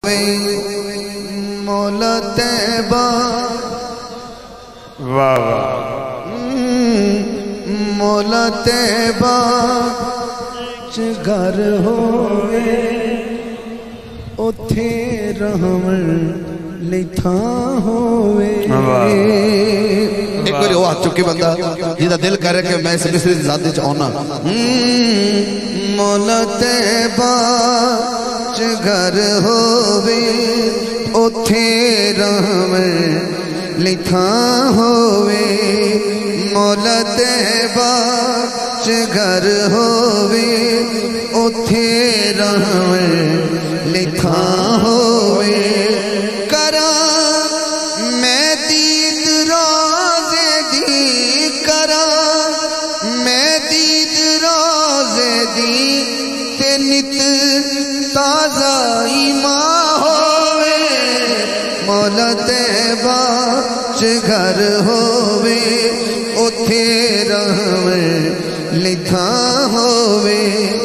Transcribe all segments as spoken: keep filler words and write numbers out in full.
مولا طیبہ واہ واہ مولا طیبہ چ گھر ہوئے اوتھے رہون لئی تھاں ہوئے ایک باری وہ ہاتھ چکے بندہ جیدہ دل کہہ رہے کہ میں اس مصری ذاتی چاہونا مولا طیبہ چ گھر ہوئے اوتھے رہون لئی تھاں ہوئے مولا طیبہ چ گھر ہوئے اوتھے رہون لئی تھاں ہوئے کراں میں دید روزے دی کراں میں دید روزے دی تے نت تازہ ایمان ہوئے مولا طیبہ چ گھر ہوئے اوتھے رہون لئی تھاں ہوئے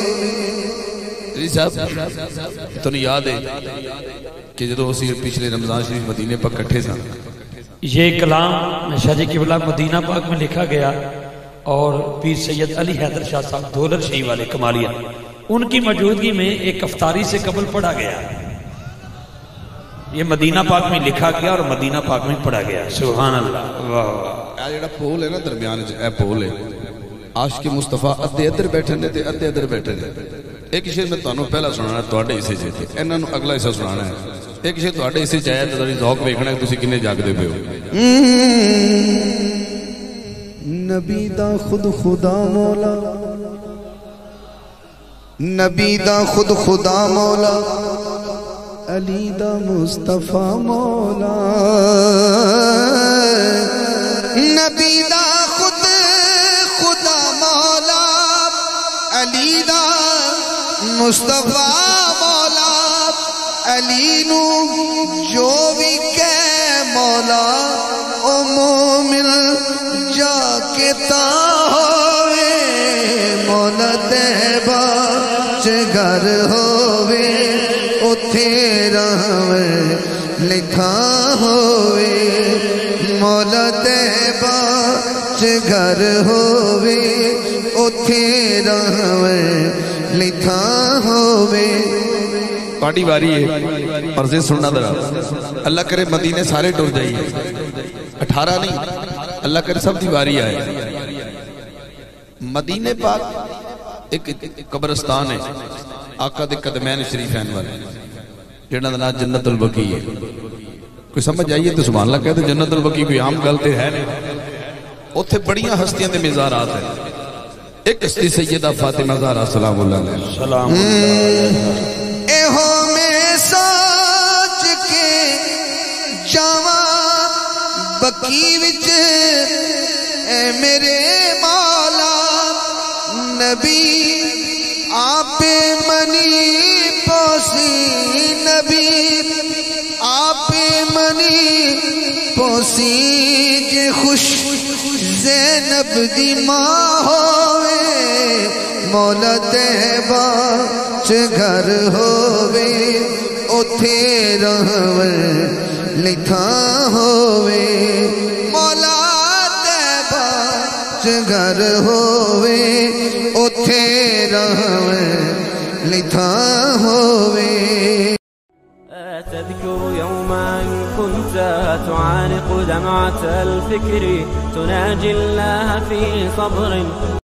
صاحب تو نہیں یاد ہے کہ جدو اسی پچھلے رمضان شریف مدینے پر کٹھے تھا یہ کلام شاہ جی قبلہ مدینہ پاک میں لکھا گیا اور پیر سید علی حیدر شاہ صاحب دولر شہی والے کمالیہ ان کی موجودگی میں ایک افطاری سے قبل پڑھا گیا یہ مدینہ پاک میں لکھا گیا اور مدینہ پاک میں پڑھا گیا سبحان اللہ یہ جڑا پول ہے نا درمیان اے پول ہے عاشق مصطفیٰ ادھے ادھر بیٹھے نے تے ادھے ادھر بیٹھے نے ایک شیر میں تانوں پہلا سنانا ہے تواڈے حصے چ تے انہاں نوں اگلا حصہ سنانا ہے ایک شیر تواڈے حصے چ آیا تے تہاڈی ذوق ویکھنا ہے تسی کنے جاگدے پئے ہو نبی دا خود خدا مولا نبی دا خود خدا مولا علی دا مصطفیٰ مولا نبی دا خود خدا مولا علی دا مصطفیٰ مولا علی نو جو بھی کہے مولا او مومن جا کے تا ہوئے مولا طیبہ چ گھر ہوئے اوتھے رہون لئی تھاں ہوئے مولا طیبہ چ گھر ہوئے اوتھے رہون لئی تھاں ہوئے پارٹی باری ہے مرضی سننا درہ اللہ کرے مدینے سارے ٹور جائیے اٹھارہ نہیں اللہ کرے سب دی باری آئے مدینے پاک ایک قبرستان ہے آقا دے قدمین شریفین والے جنہاں دنا جنت البقی ہے کوئی سمجھ آئیے تو سبحان اللہ کہتے جنت البقی کوئی عام گلتے ہے نہیں اتھے بڑیاں ہستیاں دے مزارات ہیں ایک ہستی سیدہ فاطمہ زہرا سلام اللہ علیہ سلام اے ہو میں سوچ کے جاواں بقی وچ اے میرے مولا نبی آپ منی پوسی نبی آپ منی پوسی جے خوش زینب دی ماں ہوئے مولا طیبہ چ گھر ہوئے اوتھے رہون لئی تھاں ہوئے مولا طیبہ چ گھر ہوئے اوتھے رہون لئی تھاں ہوئے تذكر يوما كنت تعانق دمعة الفكر تناجي الله في صبر